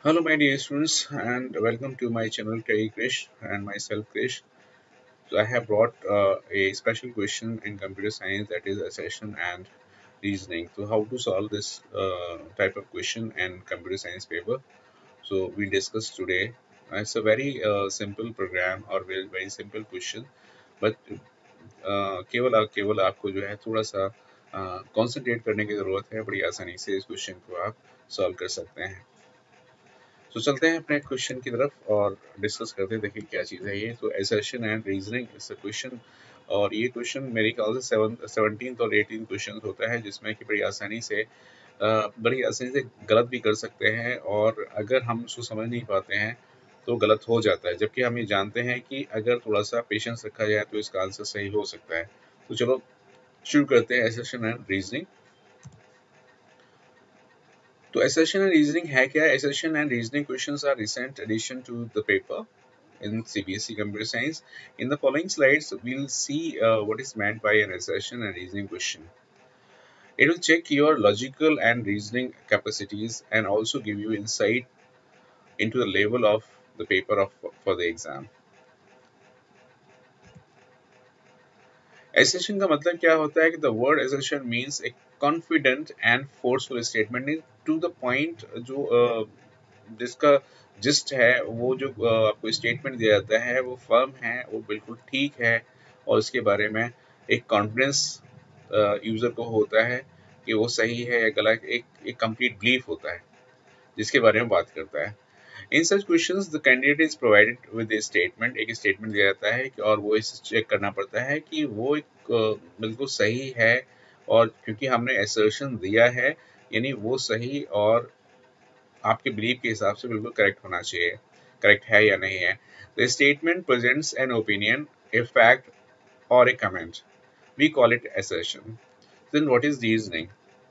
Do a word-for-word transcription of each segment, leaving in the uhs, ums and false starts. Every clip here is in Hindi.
Hello, my dear students, and welcome to my channel, Terry Krish, and myself, Krish. So, I have brought uh, a special question in computer science, that is accession and reasoning. So, how to solve this uh, type of question in computer science paper? So, we discuss today. Uh, It's a very uh, simple program or very very simple question, but uh, केवल आप केवल आपको जो है थोड़ा सा कंसंट्रेट करने की ज़रूरत है। बड़ी आसानी से इस क्वेश्चन को आप सॉल्व कर सकते हैं। तो चलते हैं अपने क्वेश्चन की तरफ और डिस्कस करते हैं। देखिए क्या चीज़ है ये। तो assertion and reasoning is a question, और ये क्वेश्चन मेरे ख्याल से सेवन सेवनटीन और एटीन क्वेश्चन होता है, जिसमें कि बड़ी आसानी से अ, बड़ी आसानी से गलत भी कर सकते हैं, और अगर हम उसको समझ नहीं पाते हैं तो गलत हो जाता है। जबकि हम ये जानते हैं कि अगर थोड़ा सा पेशेंस रखा जाए तो इसका आंसर सही हो सकता है। तो चलो शुरू करते हैं असर्शन एंड रीजनिंग। तो assertion and reasoning है क्या? Assertion and reasoning questions are recent addition to the paper in C B S E Computer Science. In the following slides, we'll see uh, what is meant by an assertion and reasoning question. It will check your logical and reasoning capacities and also give you insight into the level of the paper of for the exam. Assertion का मतलब क्या होता है कि the word assertion means a confident and forceful statement is to the point, जो uh, जिसका जिस्ट है वो जो अ, आपको स्टेटमेंट दिया जाता है वो फर्म है, वो बिल्कुल ठीक है, और उसके बारे में एक कॉन्फिडेंस यूजर को होता है कि वो सही है या गलत। एक एक कंप्लीट बिलीफ होता है जिसके बारे में बात करता है। In such questions the candidate is provided with a statement. एक स्टेटमेंट दिया जाता है कि और वो इसे चेक करना पड़ता है कि वो एक अ, बिल्कुल सही है, और क्योंकि हमने असर्शन दिया है यानी वो सही और आपके बिलीफ के हिसाब से बिल्कुल करेक्ट होना चाहिए, करेक्ट है या नहीं है। The statement presents an opinion, a fact और a comment, we call it assertion. Then what is reasoning?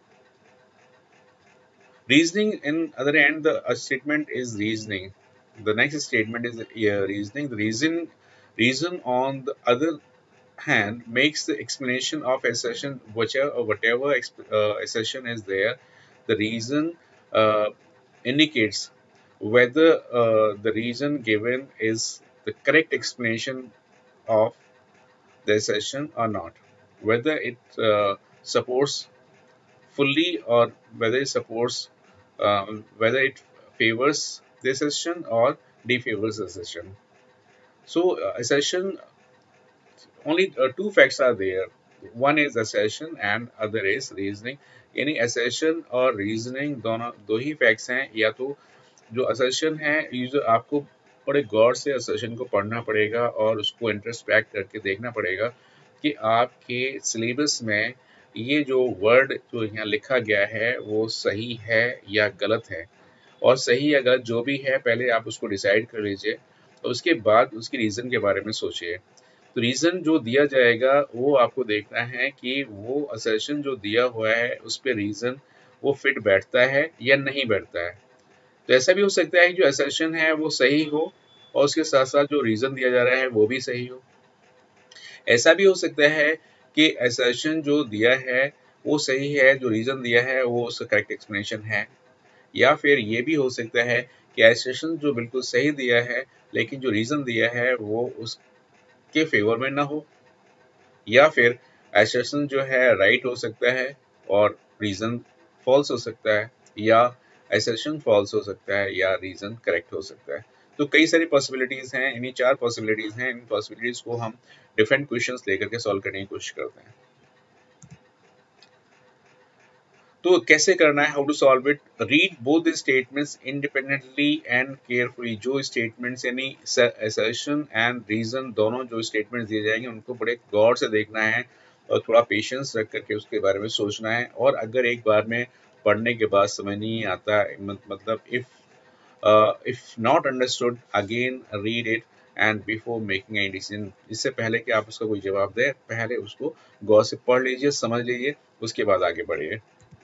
Reasoning, in other hand, the a statement is reasoning. The next statement is uh, reasoning. The reason reason on the other hand makes the explanation of assertion, whichever whatever exp- uh, assertion is there. The reason uh, indicates whether uh, the reason given is the correct explanation of the assertion or not, whether it uh, supports fully or whether it supports, um, whether it favors the assertion or defavors the assertion. So uh, assertion, only uh, two facts are there. One is assertion and other is reasoning. यानी assertion और reasoning दोनों दो ही facts हैं। या तो जो assertion है यूजर आपको बड़े गौर से assertion को पढ़ना पड़ेगा और उसको इंट्रोस्पेक्ट करके देखना पड़ेगा कि आपके सिलेबस में ये जो वर्ड जो यहाँ लिखा गया है वो सही है या गलत है। और सही या गलत जो भी है पहले आप उसको डिसाइड कर लीजिए, और उसके बाद उसके रीज़न के बारे में सोचिए। तो रीज़न जो दिया जाएगा वो आपको देखना है कि वो असर्शन जो दिया हुआ है उस पे रीज़न वो फिट बैठता है या नहीं बैठता है। तो ऐसा भी हो सकता है कि जो असर्शन है वो सही हो और उसके साथ साथ जो रीज़न दिया जा रहा है वो भी सही हो। ऐसा भी हो सकता है कि असर्शन जो दिया है वो सही है, जो रीज़न दिया है वो उसका करेक्ट एक्सप्लेनेशन है। या फिर ये भी हो सकता है कि असर्शन जो बिल्कुल सही दिया है लेकिन जो रीज़न दिया है वो उसके फेवर में ना हो, या फिर assertion जो है राइट हो सकता है और रीजन फॉल्स हो सकता है, या assertion फॉल्स हो सकता है या रीजन करेक्ट हो सकता है। तो कई सारी पॉसिबिलिटीज हैं, इन्हीं चार पॉसिबिलिटीज हैं। इन पॉसिबिलिटीज को हम डिफरेंट क्वेश्चंस लेकर के सॉल्व करने की कोशिश करते हैं। तो कैसे करना है, how to solve it? Read both the statements independently and carefully. जो स्टेटमेंट्स यानी असर्शन एंड रीजन दोनों जो स्टेटमेंट्स दिए जाएंगे उनको बड़े गौर से देखना है और थोड़ा पेशेंस रख करके उसके बारे में सोचना है। और अगर एक बार में पढ़ने के बाद समझ नहीं आता, मतलब if if not understood, again read it and before making any decision. इससे पहले कि आप उसका कोई जवाब दें, पहले उसको गौर से पढ़ लीजिए, समझ लीजिए, उसके बाद आगे बढ़िए।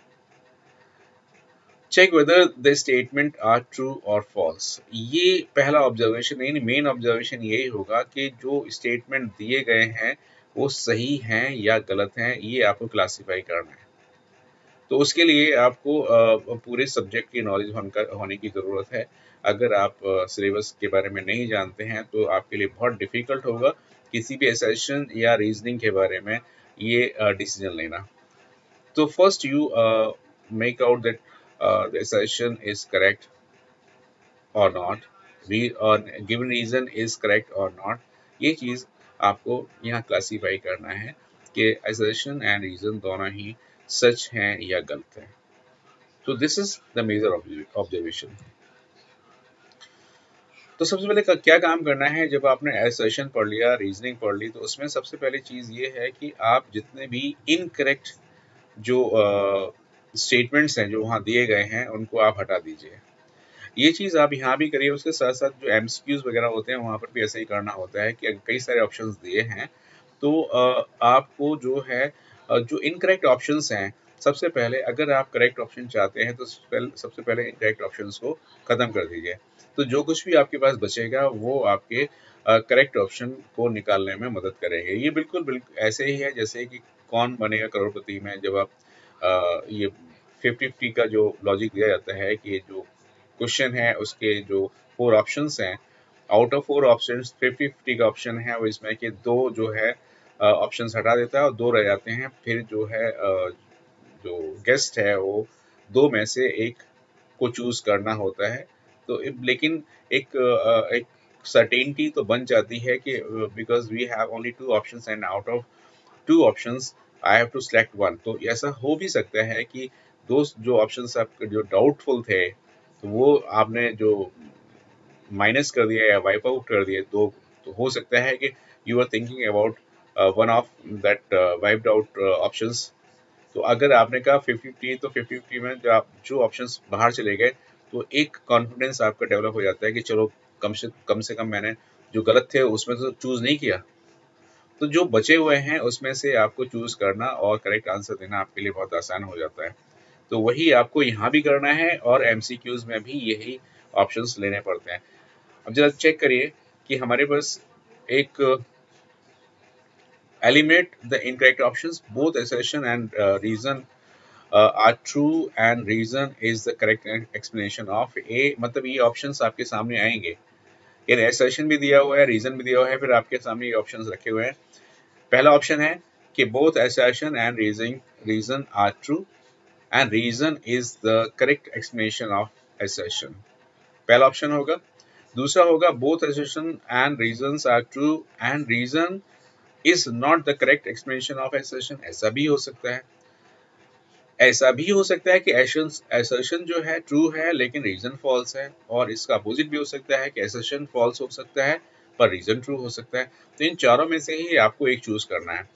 Check whether the statement are true और फॉल्स। ये पहला ऑब्जर्वेशन, यानी मेन ऑब्जर्वेशन यही होगा कि जो स्टेटमेंट दिए गए हैं वो सही हैं या गलत हैं, ये आपको क्लासीफाई करना है। तो उसके लिए आपको अ, पूरे सब्जेक्ट की नॉलेज होने की ज़रूरत है। अगर आप सिलेबस के बारे में नहीं जानते हैं तो आपके लिए बहुत डिफ़िकल्ट होगा किसी भी असर्शन या रीजनिंग के बारे में ये डिसीजन लेना। तो first you make out that the assertion is correct or not, re or given reason is correct or not, ये चीज़ आपको यहाँ क्लासीफाई करना है कि assertion and reason दोनों ही सच हैं या गलत हैं। तो this is the major observation. तो सबसे पहले का- क्या काम करना है जब आपने assertion पढ़ लिया, रीजनिंग पढ़ ली, तो उसमें सबसे पहले चीज़ ये है कि आप जितने भी इनकरेक्ट जो स्टेटमेंट्स हैं जो वहाँ दिए गए हैं उनको आप हटा दीजिए। ये चीज़ आप यहाँ भी करिए, उसके साथ साथ जो एमसीक्यूज वगैरह होते हैं वहाँ पर भी ऐसे ही करना होता है कि कई सारे ऑप्शंस दिए हैं तो अ, आपको जो है अ, जो इनकरेक्ट ऑप्शंस हैं, सबसे पहले अगर आप करेक्ट ऑप्शन चाहते हैं तो स्पेल- सबसे पहले इनकरेक्ट ऑप्शंस को ख़त्म कर दीजिए। तो जो कुछ भी आपके पास बचेगा वो आपके करेक्ट ऑप्शन को निकालने में मदद करेंगे। ये बिल्कुल बिल्कुल ऐसे ही है जैसे कि कौन बनेगा करोड़पति में जब आप अ, ये फिफ्टी फिफ्टी का जो लॉजिक दिया जाता है कि जो क्वेश्चन है उसके जो फोर ऑप्शंस हैं, out of four options fifty fifty का ऑप्शन है वो इसमें कि दो जो है ऑप्शंस हटा देता है और दो रह जाते हैं, फिर जो है अ, जो गेस्ट है वो दो में से एक को चूज करना होता है। तो इब- लेकिन एक अ, एक सर्टेनिटी तो बन जाती है कि because we have only two options and out of two options I have to select one. तो ऐसा हो भी सकता है कि दो जो ऑप्शंस आपके जो डाउटफुल थे तो वो आपने जो माइनस कर दिया या वाइप आउट कर दिया, दो तो हो सकता है कि you are thinking about one of that wiped out options. तो अगर आपने कहा फिफ्टी फिफ्टी तो फिफ्टी फिफ्टी में जो आप जो ऑप्शंस बाहर चले गए तो एक कॉन्फिडेंस आपका डेवलप हो जाता है कि चलो कम से कम से कम मैंने जो गलत थे उसमें तो चूज नहीं किया। तो जो बचे हुए हैं उसमें से आपको चूज करना और करेक्ट आंसर देना आपके लिए बहुत आसान हो जाता है। तो वही आपको यहाँ भी करना है और एमसीक्यूज में भी यही ऑप्शंस लेने पड़ते हैं। अब जरा चेक करिए कि हमारे पास एक eliminate the incorrect options both assertion and reason are true and reason is the correct explanation of A, मतलब ये ऑप्शंस आपके सामने आएंगे, यानी assertion भी दिया हुआ है, रीजन भी दिया हुआ है, फिर आपके सामने ये ऑप्शंस रखे हुए हैं। पहला ऑप्शन है कि both assertion and reason reason are true and reason is the correct explanation of assertion, पहला ऑप्शन होगा। दूसरा होगा both assertion and reasons are true and reason is not the correct explanation of assertion, ऐसा भी हो सकता है। ऐसा भी हो सकता है कि assertion जो है ट्रू है लेकिन रीजन फॉल्स है, और इसका अपोजिट भी हो सकता है कि assertion फॉल्स हो सकता है पर रीजन ट्रू हो सकता है। तो इन चारों में से ही आपको एक चूज करना है।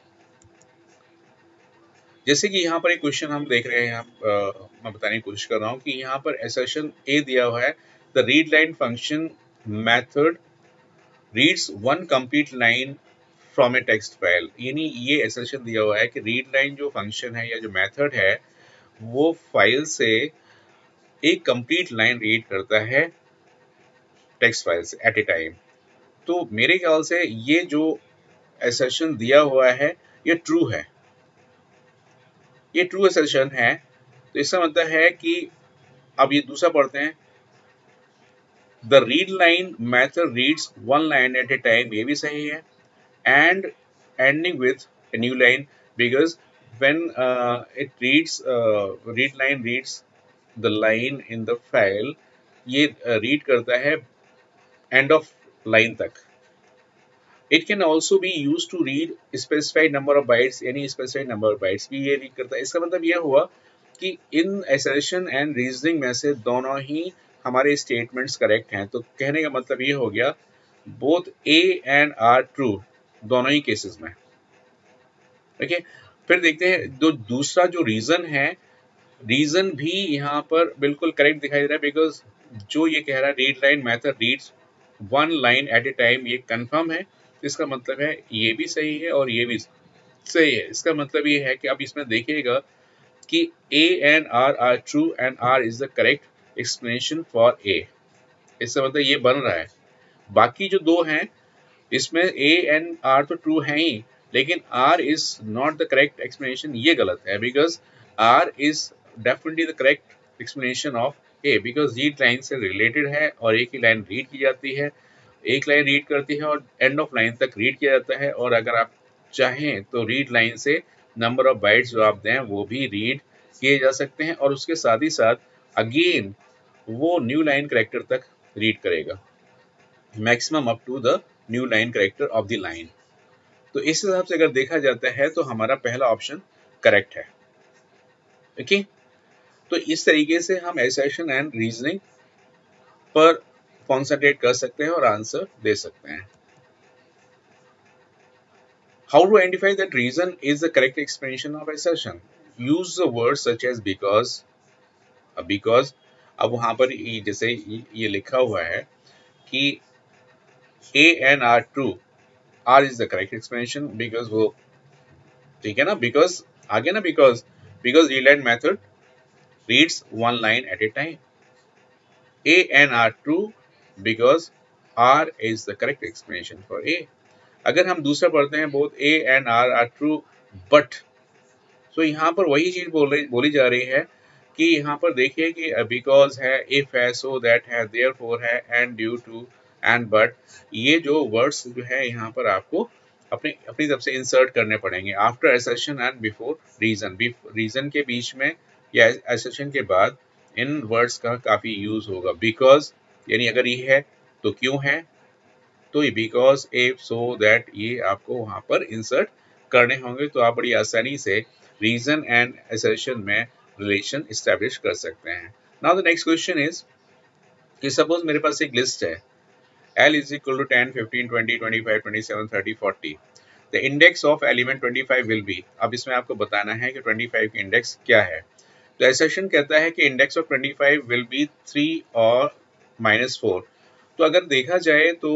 जैसे कि यहाँ पर एक क्वेश्चन हम देख रहे हैं, यहाँ अ, मैं बताने की कोशिश कर रहा हूँ कि यहाँ पर assertion ए दिया हुआ है, the read line function method reads one complete line from a text file, यानी ये assertion दिया हुआ है कि रीड लाइन जो फंक्शन है या जो मेथड है वो फाइल से एक कंप्लीट लाइन रीड करता है टेक्स्ट फाइल से एट ए टाइम। तो मेरे ख्याल से ये जो assertion दिया हुआ है ये ट्रू है, ये ट्रू assertion है। तो इसका मतलब है कि अब ये दूसरा पढ़ते हैं, the read line method reads one line at a time, ये भी सही है, and ending with a new line because when it reads read line reads the line in the file, ये रीड uh, करता है एंड ऑफ लाइन तक। It can also be use to read specified number of bytes, यानी स्पेसिफाइड नंबर ऑफ बाइट्स भी ये रीड करता है। इसका मतलब यह हुआ कि इन assertion एंड रीजनिंग में से दोनों ही हमारे स्टेटमेंट्स करेक्ट हैं। तो कहने का मतलब ये हो गया both A and R true दोनों ही केसेस में। ओके, फिर देखते हैं जो दूसरा जो रीजन है, रीजन भी यहाँ पर बिल्कुल करेक्ट दिखाई दे रहा है बिकॉज जो ये कह रहा है read line method reads one line at a time, ये कंफर्म है। इसका मतलब है ये भी सही है और ये भी सही है। इसका मतलब ये है कि अब इसमें देखिएगा कि A and R are true and R is the correct explanation for A, इसका मतलब ये बन रहा है। बाकी जो दो हैं इसमें A and R तो ट्रू हैं ही, लेकिन R is not the correct explanation, ये गलत है because R is definitely the correct explanation of A, because read line से रिलेटेड है और एक ही लाइन रीड की जाती है, एक लाइन रीड करती है और एंड ऑफ लाइन तक रीड किया जाता है। और अगर आप चाहें तो रीड लाइन से नंबर ऑफ बाइट्स जो आप दें वो भी रीड किए जा सकते हैं, और उसके साथ ही साथ अगेन वो न्यू लाइन करेक्टर तक रीड करेगा, maximum up to the new line character of the line. तो इस हिसाब से अगर देखा जाता है तो हमारा पहला ऑप्शन करेक्ट है। ओके, तो इस तरीके से हम असर्शन एंड रीजनिंग पर कॉन्सेंट्रेट कर सकते हैं और आंसर दे सकते हैं। How to identify that reason is the correct explanation of assertion? Use the words such as because. अब because, अब वहां पर ये जैसे ये लिखा हुआ है कि A and R true, R is the correct explanation because वो ठीक है ना, because आगे ना because because read method reads one line at a time. A and R true because R is the correct explanation for A. अगर हम दूसरा पढ़ते हैं both A and R are true but, तो यहाँ पर वही चीज बोल रही बोली जा रही है कि यहाँ पर देखिए कि बिकॉज है, इफ है, सो दैट है, देयरफॉर है, and due to and but, ये जो वर्ड्स जो है यहाँ पर आपको अपनी अपनी तरफ से इंसर्ट करने पड़ेंगे after assertion and before reason. Reason के बीच में या असर्शन के बाद इन वर्ड्स का काफी यूज होगा। बिकॉज यानी अगर ये है तो क्यों है, तो बिकॉज, इफ, सो दैट, ये आपको वहां पर इंसर्ट करने होंगे, तो आप बड़ी आसानी से रीजन एंड असर्शन में रिलेशन एस्टैब्लिश कर सकते हैं। Now the next question is कि सपोज मेरे पास एक लिस्ट है, L is equal to ten, fifteen, twenty, twenty-five, twenty-seven, thirty, forty. The index of element twenty-five will be, अब इसमें आपको बताना है कि twenty-five की इंडेक्स क्या है। तो assertion कहता है कि index of twenty-five will be three और minus four। तो अगर देखा जाए तो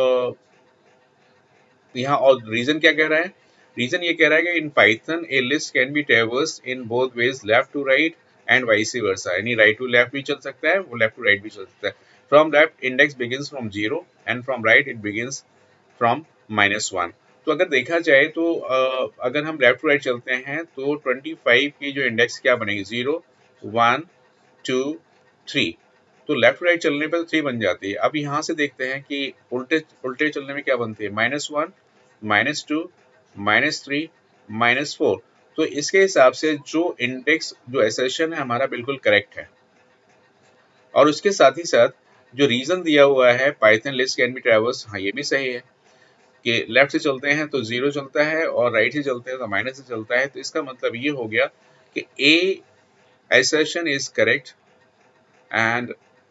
यहाँ और रीजन क्या कह रहा है, रीजन ये कह रहा है कि in Python a list can be traversed in both ways, left to right and vice versa, यानी राइट टू लेफ्ट भी चल सकता है, वो लेफ्ट टू राइट भी चल सकता है। From left index begins from zero and from right it begins from minus one. तो अगर देखा जाए तो uh, अगर हम लेफ्ट टू राइट चलते हैं तो पच्चीस की जो इंडेक्स क्या बनेगी, जीरो, वन, टू, थ्री। तो लेफ्ट राइट चलने पर थ्री बन जाती है। अब यहाँ से देखते हैं कि उल्टे उल्टे चलने में क्या बनती है, minus one, minus two, minus three, minus four. तो इसके हिसाब से जो इंडेक्स जो असर्शन है हमारा बिल्कुल करेक्ट है। और उसके साथ ही साथ जो रीजन दिया हुआ है Python list can be traverse, हाँ ये भी सही है कि लेफ्ट से चलते हैं तो जीरो चलता है और राइट से चलते हैं तो माइनस से चलता है। तो इसका मतलब ये हो गया कि A assertion is correct and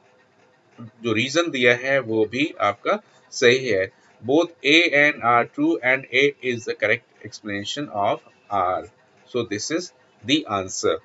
जो रीजन दिया है वो भी आपका सही है। Both A and R true and A is the correct explanation of R. So this is the answer.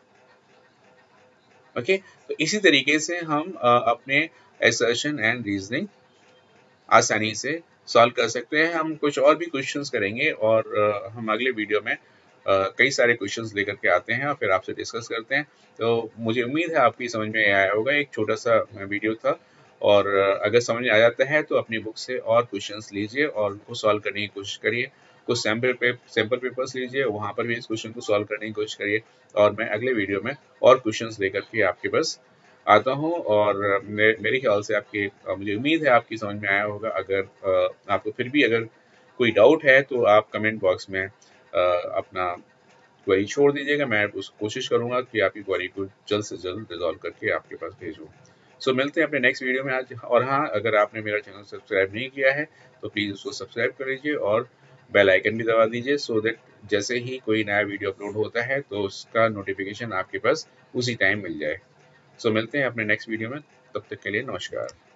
Okay, तो इसी तरीके से हम uh, अपने assertion and reasoning आसानी से सॉल्व कर सकते हैं। हम कुछ और भी क्वेश्चंस करेंगे और uh, हम अगले वीडियो में uh, कई सारे क्वेश्चंस लेकर के आते हैं और फिर आपसे डिस्कस करते हैं। तो मुझे उम्मीद है आपकी समझ में आया होगा, एक छोटा सा वीडियो था, और अगर समझ में आ जाता है तो अपनी बुक से और क्वेश्चंस लीजिए और उनको सॉल्व करने की कोशिश करिए। कुछ सैम्पल पे सैम्पल पेपर्स लीजिए, वहाँ पर भी इस क्वेश्चन को सॉल्व करने की कोशिश करिए, और मैं अगले वीडियो में और क्वेश्चंस लेकर के आपके पास आता हूँ। और मे, मेरे ख्याल से आपके मुझे उम्मीद है आपकी समझ में आया होगा। अगर आपको फिर भी अगर कोई डाउट है तो आप कमेंट बॉक्स में अपना क्वेरी छोड़ दीजिएगा, मैं उस कोशिश करूंगा कि आपकी क्वेरी को जल्द से जल्द रिजॉल्व करके आपके पास भेजूँ। सो so, मिलते हैं अपने नेक्स्ट वीडियो में आज। और हाँ, अगर आपने मेरा चैनल सब्सक्राइब नहीं किया है तो प्लीज़ उसको सब्सक्राइब कर लीजिए और बेल आइकन भी दबा दीजिए, सो दैट जैसे ही कोई नया वीडियो अपलोड होता है तो उसका नोटिफिकेशन आपके पास उसी टाइम मिल जाए। सो so, मिलते हैं अपने नेक्स्ट वीडियो में, तब तक के लिए नमस्कार।